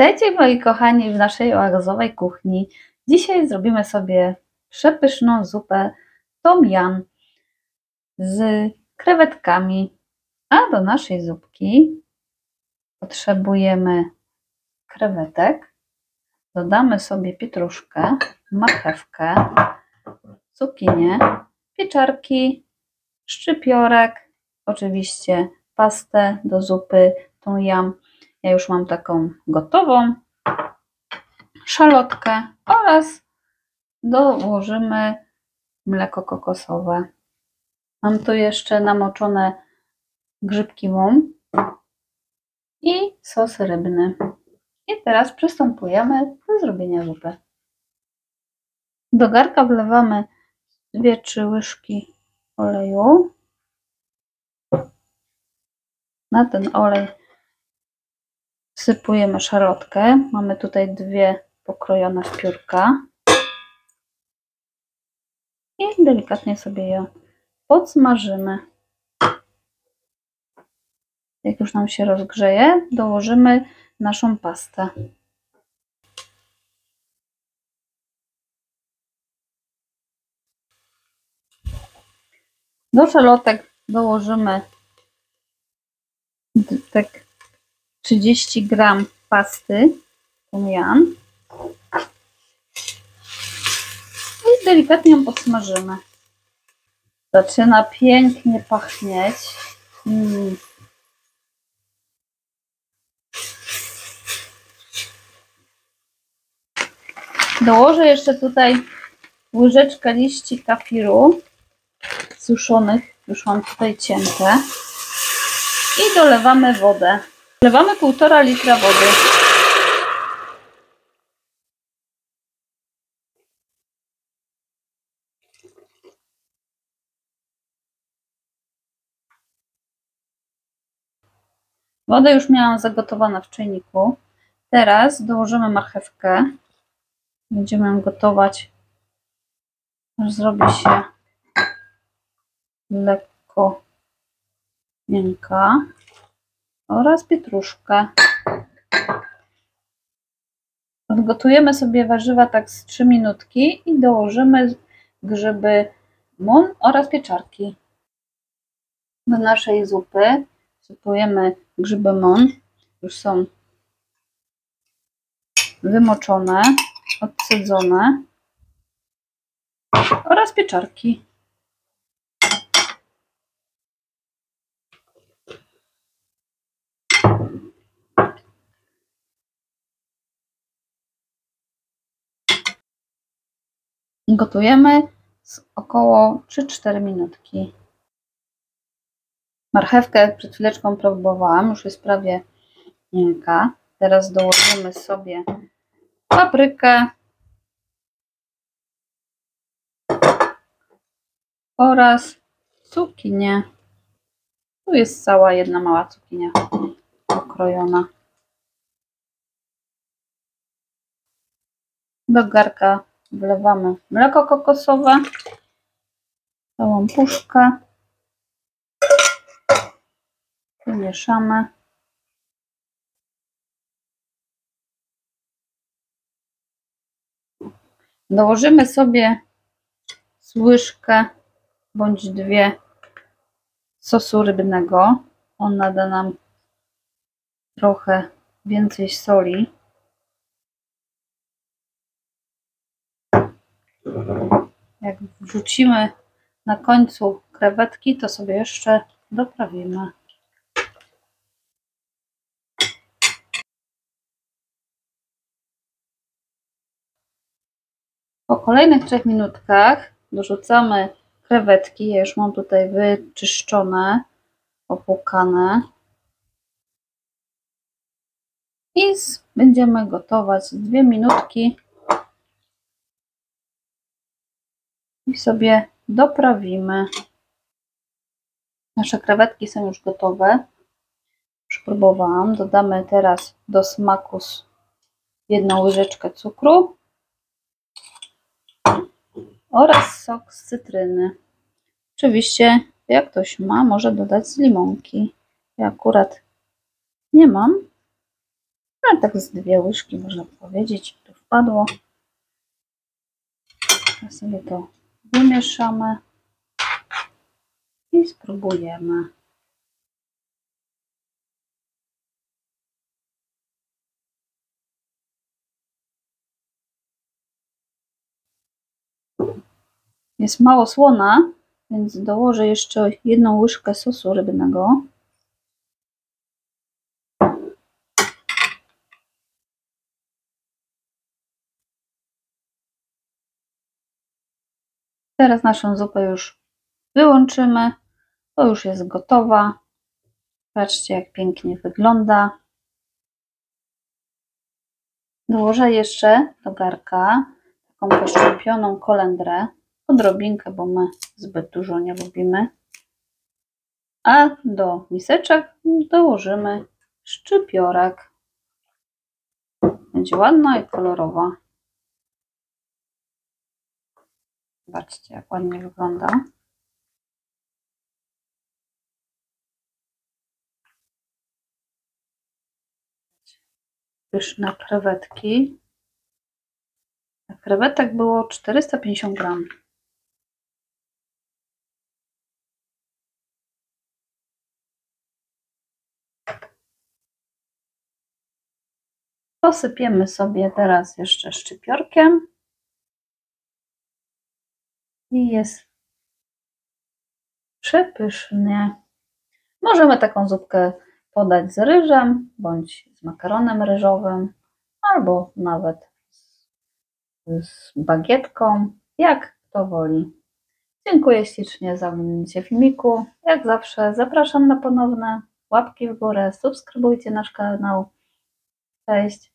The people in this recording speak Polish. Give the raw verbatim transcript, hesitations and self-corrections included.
Witajcie moi kochani w naszej oazowej kuchni. Dzisiaj zrobimy sobie przepyszną zupę tom yum z krewetkami. A do naszej zupki potrzebujemy krewetek. Dodamy sobie pietruszkę, marchewkę, cukinię, pieczarki, szczypiorek, oczywiście pastę do zupy tom yum. Ja już mam taką gotową, szalotkę oraz dołożymy mleko kokosowe. Mam tu jeszcze namoczone grzybki mum i sos rybny. I teraz przystępujemy do zrobienia zupy. Do garnka wlewamy dwie trzy łyżki oleju. Na ten olej wsypujemy szalotkę. Mamy tutaj dwie pokrojone w piórka. I delikatnie sobie ją podsmażymy. Jak już nam się rozgrzeje, dołożymy naszą pastę. Do szalotek dołożymy tak trzydzieści gram pasty tom yum i delikatnie ją podsmażymy. Zaczyna pięknie pachnieć. Mm. Dołożę jeszcze tutaj łyżeczkę liści kafiru suszonych, już mam tutaj cięte, i dolewamy wodę. Dolewamy półtora litra wody. Wodę już miałam zagotowaną w czajniku. Teraz dołożymy marchewkę. Będziemy ją gotować, aż zrobi się lekko miękka. Oraz pietruszkę. Odgotujemy sobie warzywa tak z trzy minutki i dołożymy grzyby mun oraz pieczarki. Do naszej zupy wsypujemy grzyby mun. Już są wymoczone, odcedzone, oraz pieczarki. Gotujemy z około trzy cztery minutki. Marchewkę przed chwileczką próbowałam, już jest prawie miękka. Teraz dołożymy sobie paprykę oraz cukinię. Tu jest cała jedna mała cukinia pokrojona. Do garnka wlewamy mleko kokosowe, całą puszkę. Wymieszamy. Dołożymy sobie łyżkę bądź dwie sosu rybnego. On nada nam trochę więcej soli. Jak wrzucimy na końcu krewetki, to sobie jeszcze doprawimy. Po kolejnych trzech minutkach dorzucamy krewetki. Ja już mam tutaj wyczyszczone, opłukane. I będziemy gotować dwie minutki. I sobie doprawimy. Nasze krewetki są już gotowe. Już próbowałam. Dodamy teraz do smaku jedną łyżeczkę cukru oraz sok z cytryny. Oczywiście, jak ktoś ma, może dodać z limonki. Ja akurat nie mam, ale tak z dwie łyżki można powiedzieć, tu wpadło. Teraz sobie to wymieszamy i spróbujemy. Jest mało słona, więc dołożę jeszcze jedną łyżkę sosu rybnego. Teraz naszą zupę już wyłączymy. To już jest gotowa. Patrzcie, jak pięknie wygląda. Dołożę jeszcze do garka taką poszczepioną kolendrę. Odrobinkę, bo my zbyt dużo nie lubimy. A do miseczek dołożymy szczypiorek. Będzie ładna i kolorowa. Zobaczcie, jak ładnie wygląda. Pyszne krewetki. Krewetek było czterysta pięćdziesiąt gramów. Posypiemy sobie teraz jeszcze szczypiorkiem. I jest przepysznie. Możemy taką zupkę podać z ryżem, bądź z makaronem ryżowym, albo nawet z bagietką, jak kto woli. Dziękuję ślicznie za oglądnięcie filmiku. Jak zawsze zapraszam na ponowne łapki w górę, subskrybujcie nasz kanał. Cześć!